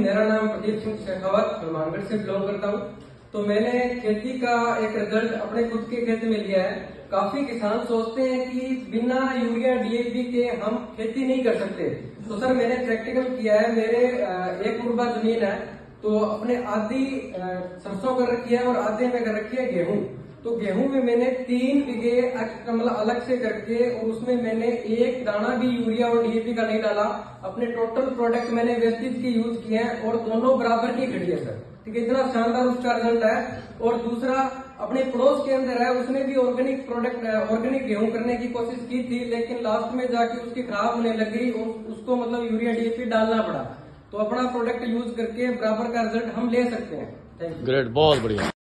मेरा नाम प्रदीप सिंह शेखावत, हनुमानगढ़ से बिलोंग करता हूँ। तो मैंने खेती का एक रिजल्ट अपने खुद के खेत में लिया है। काफी किसान सोचते हैं कि बिना यूरिया डीएपी के हम खेती नहीं कर सकते। तो सर मैंने प्रैक्टिकल किया है। मेरे 1 मुरबा जमीन है, तो अपने आधी सरसों कर रखी है और आधे में कर रखी है गेहूं। तो गेहूं में मैंने 3 बीघे मतलब अलग से करके, और उसमें मैंने 1 दाना भी यूरिया और डीएपी का नहीं डाला। अपने टोटल प्रोडक्ट मैंने वेस्टेज के यूज किए हैं और दोनों बराबर की खड़ी है सर। ठीक है, इतना शानदार उसका रिजल्ट है। और दूसरा अपने पड़ोस के अंदर है, उसने भी ऑर्गेनिक प्रोडक्ट ऑर्गेनिक गेहूं करने की कोशिश की थी, लेकिन लास्ट में जाके उसकी खराब होने लगी और उसको मतलब यूरिया डीएपी डालना पड़ा। तो अपना प्रोडक्ट यूज करके बराबर का रिजल्ट हम ले सकते हैं। Thank you. ग्रेट, बहुत बढ़िया।